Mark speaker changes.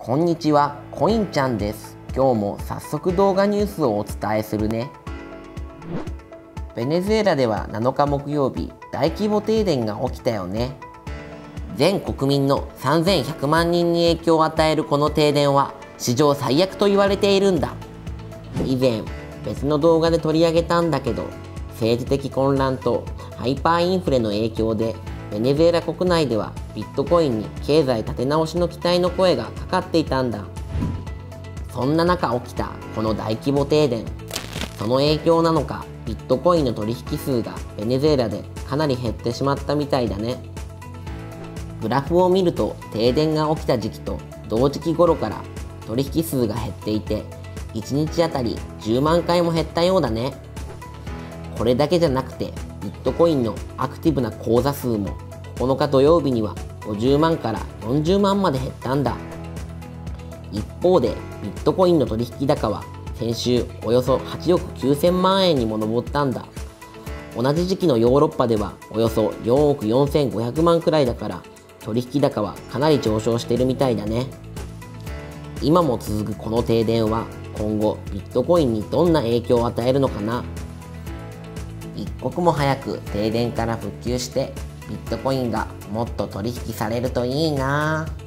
Speaker 1: こんにちは、コインちゃんです。今日も早速動画ニュースをお伝えするね。ベネズエラでは7日木曜日、大規模停電が起きたよね。全国民の3100万人に影響を与えるこの停電は史上最悪と言われているんだ。以前、別の動画で取り上げたんだけど、政治的混乱とハイパーインフレの影響でベネズエラ国内ではビットコインに経済立て直しの期待の声がかかっていたんだ。そんな中起きたこの大規模停電。その影響なのか、ビットコインの取引数がベネズエラでかなり減ってしまったみたいだね。グラフを見ると停電が起きた時期と同時期頃から取引数が減っていて、1日あたり10万回も減ったようだね。これだけじゃなくて、ビットコインのアクティブな口座数も9日土曜日には50万から40万まで減ったんだ。一方でビットコインの取引高は先週およそ8億9000万円にも上ったんだ。同じ時期のヨーロッパではおよそ4億4500万くらいだから、取引高はかなり上昇しているみたいだね。今も続くこの停電は今後ビットコインにどんな影響を与えるのかな。一刻も早く停電から復旧してビットコインがもっと取引されるといいな。